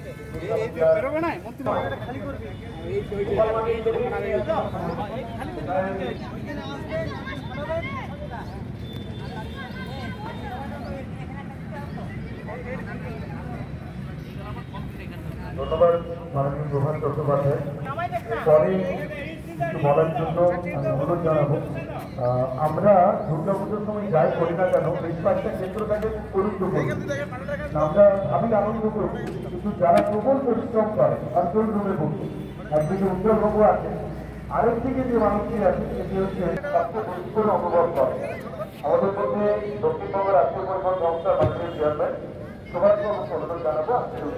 ধন্যবাদ মাননীয় প্রধান চট্টোপাধ্যায়। পরে কিছু বলার জন্য অনুরোধ জানাবো। আমরা দুর্গাপুজোর সময় যাই করি না কেন বেশ কয়েকটা ক্ষেত্র তাকে গুরুত্বপূর্ণ। আমরা ভাবি আনন্দ করি, কিন্তু যারা প্রবল পরিশ্রম করে কন্ট্রোল রুমে বসে একদিকে উত্তরবঙ্গ আছে, আরেকদিকে যে মানুষটি আছে সেটি হচ্ছে সবচেয়ে বেশি করে অনুভব করে। আমাদের মধ্যে দক্ষিণবঙ্গের রাষ্ট্রীয় পরিবহন সংস্থার মাননীয় চেয়ারম্যান সুভাষবাবুকে অনুরোধ জানাবো।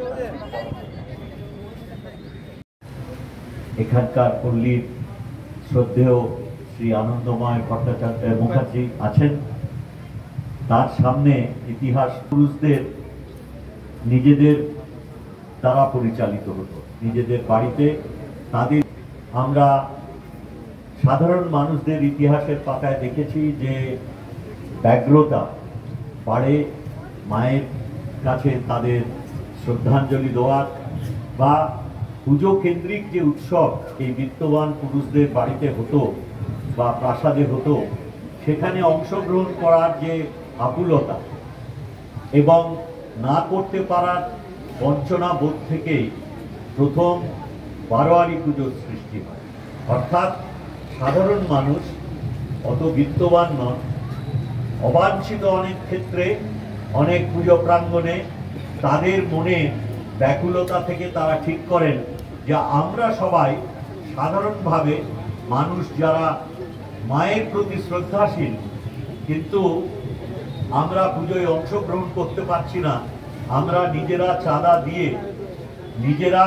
এখানকার পল্লীর শ্রদ্ধেয় শ্রী আনন্দময় ভট্টাচার্য মুখার্জি আছেন। তার সামনে ইতিহাস পুরুষদের নিজেদের দ্বারা পরিচালিত হতো, নিজেদের বাড়িতে তাদের। আমরা সাধারণ মানুষদের ইতিহাসের পাতায় দেখেছি যে ব্যগ্রতা বাড়ে মায়ের কাছে তাদের শ্রদ্ধাঞ্জলি দেওয়ার বা পুজো কেন্দ্রিক যে উৎসব এই বিত্তবান পুরুষদের বাড়িতে হতো বা প্রাসাদে হতো, সেখানে অংশগ্রহণ করার যে আকুলতা এবং না করতে পারার বঞ্চনা বোধ থেকেই প্রথম বারোয়ারি পুজোর সৃষ্টি হয়। অর্থাৎ সাধারণ মানুষ অত বিত্তবান নন, অবাঞ্ছিত অনেক ক্ষেত্রে অনেক পুজো প্রাঙ্গণে তাদের মনে ব্যাকুলতা থেকে তারা ঠিক করেন যে আমরা সবাই সাধারণভাবে মানুষ যারা মায়ের প্রতি শ্রদ্ধাশীল, কিন্তু আমরা পুজোয় অংশগ্রহণ করতে পারছি না, আমরা নিজেরা চাঁদা দিয়ে নিজেরা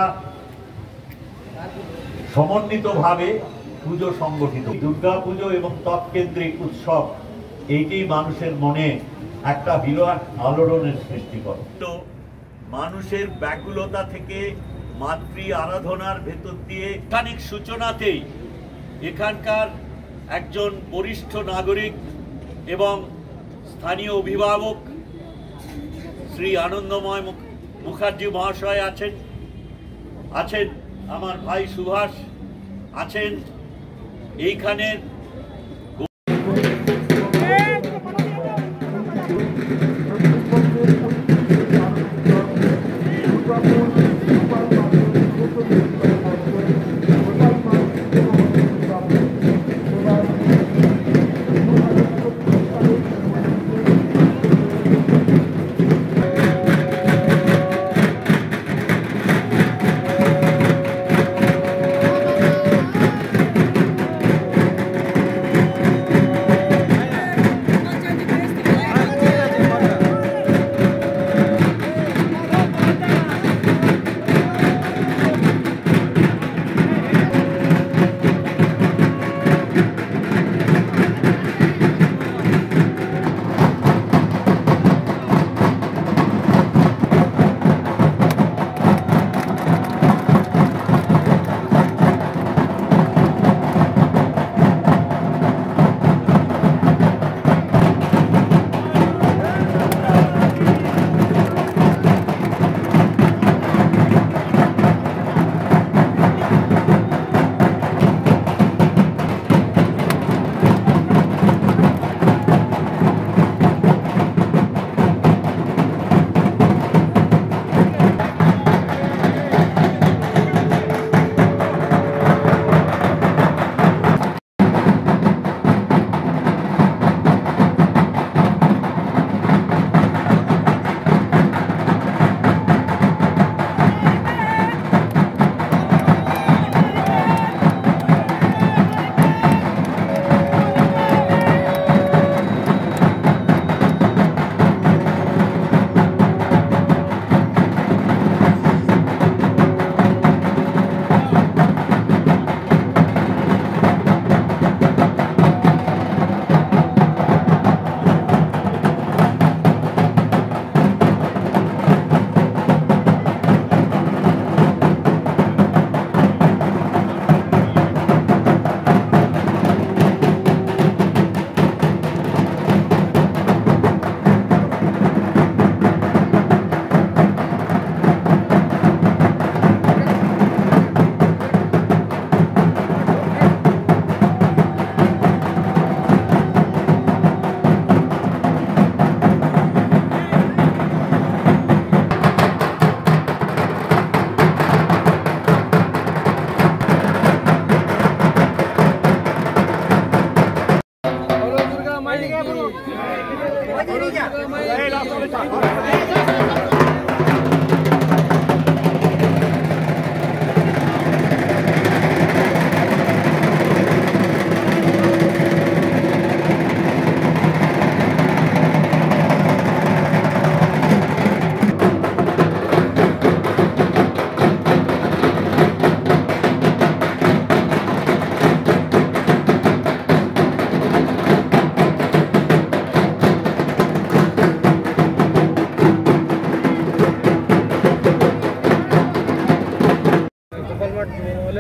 সমন্বিতভাবে পুজো সংগঠিত। দুর্গা পুজো এবং তৎকেন্দ্রিক উৎসব এইটি মানুষের মনে একটা বিরাট আলোড়নের সৃষ্টি করে। তো মানুষের ব্যাকুলতা থেকে মাতৃ আরাধনার ভেতর দিয়ে খানিক সূচনাতেই এখানকার একজন বরিষ্ঠ নাগরিক এবং স্থানীয় অভিভাবক শ্রী আনন্দময় মুখার্জি মহাশয় আছেন আমার ভাই সুভাষ আছেন এইখানের।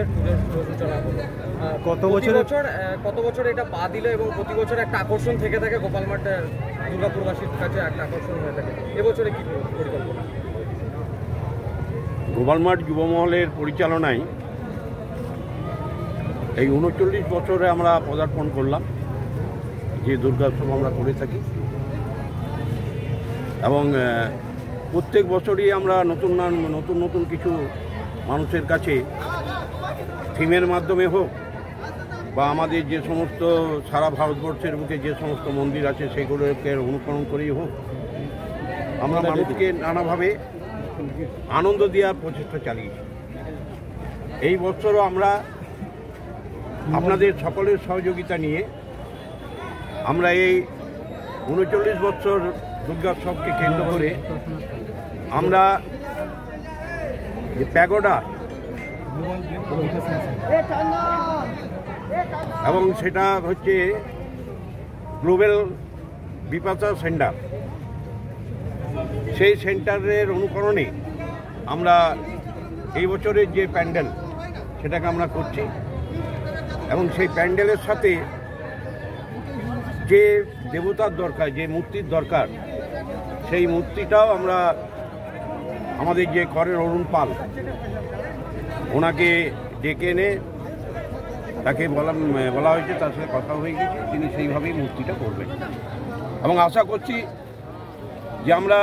পুজোর সূচনা হলো। কত বছর এটা পা দিল এবং প্রতি বছর একটা আকর্ষণ থেকে থাকে গোপাল মাঠ দুর্গাপুরবাসীর কাছে একটা আকর্ষণ হয়ে থাকে। এবছরে কি পরিকল্পনা? গোপাল মাঠ যুব মহলের পরিচালনায় এই ৩৯ বছরে আমরা পদার্পণ করলাম, যে দুর্গোৎসব আমরা করে থাকি, এবং প্রত্যেক বছরই আমরা নতুন নতুন কিছু মানুষের কাছে থিমের মাধ্যমে হোক বা আমাদের যে সমস্ত সারা ভারতবর্ষের বুকে যে সমস্ত মন্দির আছে সেগুলোকে অনুকরণ করেই হোক, আমরা মানুষকে নানাভাবে আনন্দ দেওয়ার প্রচেষ্টা চালিয়েছি। এই বছরও আমরা আপনাদের সকলের সহযোগিতা নিয়ে আমরা এই ৩৯ বছর দুর্গোৎসবকে কেন্দ্র করে আমরা যে প্যাগোডা এবং সেটা হচ্ছে গ্লোবাল বিপাশা সেন্টার, সেই সেন্টারের অনুকরণে আমরা এই বছরের যে প্যান্ডেল সেটাকে আমরা করছি, এবং সেই প্যান্ডেলের সাথে যে দেবতার দরকার, যে মূর্তির দরকার, সেই মূর্তিটাও আমরা আমাদের যে করের অরুণ পাল ওনাকে ডেকে এনে তাকে বলা হয়েছে, তার সাথে কথা হয়ে গেছে, তিনি সেইভাবেই মূর্তিটা করবেন। এবং আশা করছি যে আমরা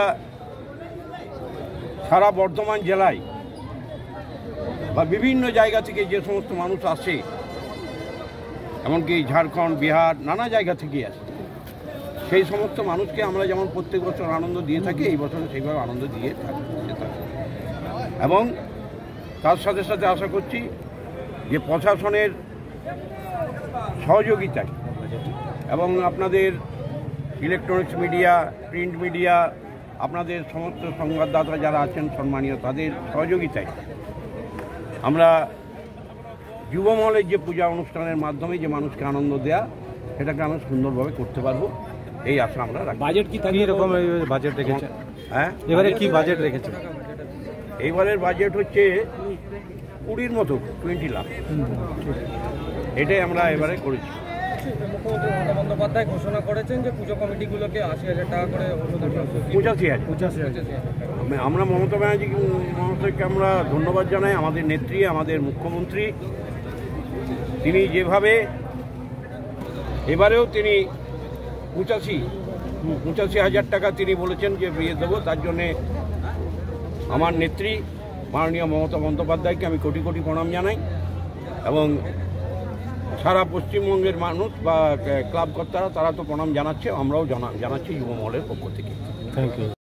সারা বর্ধমান জেলায় বা বিভিন্ন জায়গা থেকে যে সমস্ত মানুষ আসে, এমনকি ঝাড়খণ্ড, বিহার, নানা জায়গা থেকে আসে, সেই সমস্ত মানুষকে আমরা যেমন প্রত্যেক বছর আনন্দ দিয়ে থাকি, এই বছর সেইভাবে আনন্দ দিয়ে থাকি। এবং তার সাথে সাথে আশা করছি যে প্রশাসনের সহযোগিতায় এবং আপনাদের ইলেকট্রনিক্স মিডিয়া, প্রিন্ট মিডিয়া, আপনাদের সমস্ত সংবাদদাতা যারা আছেন সম্মানীয়, তাদের সহযোগিতায় আমরা যুব মহলের যে পূজা অনুষ্ঠানের মাধ্যমে যে মানুষকে আনন্দ দেয়া, সেটাকে আমরা সুন্দরভাবে করতে পারবো, এই আশা আমরা রাখি। বাজেট কি রকম বাজেট রেখেছে? হ্যাঁ, এবারে কি বাজেট রেখেছে? এইবারের বাজেট হচ্ছে 20 মতো, 20 লাখ, এটাই আমরা এবারে করেছি। মুখ্যমন্ত্রী মমতা বন্দ্যোপাধ্যায় ঘোষণা করেছেন যে পুজো কমিটিগুলোকে 80,000 টাকা করে অনুদান, 85,000। আমরা মমতা ব্যানার্জি মহাশয়কে আমরা ধন্যবাদ জানাই, আমাদের নেত্রী, আমাদের মুখ্যমন্ত্রী। তিনি যেভাবে এবারেও তিনি 85,000 টাকা তিনি বলেছেন যে দিয়ে দেবো, তার জন্যে আমার নেত্রী মাননীয় মমতা বন্দ্যোপাধ্যায়কে আমি কোটি কোটি প্রণাম জানাই, এবং সারা পশ্চিমবঙ্গের মানুষ বা ক্লাব কর্তারা তারা তো প্রণাম জানাচ্ছে, আমরাও জানাচ্ছি যুব মহলের পক্ষ থেকে। Thank you.